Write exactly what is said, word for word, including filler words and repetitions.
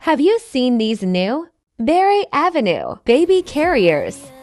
Have you seen these new Berry Avenue baby carriers?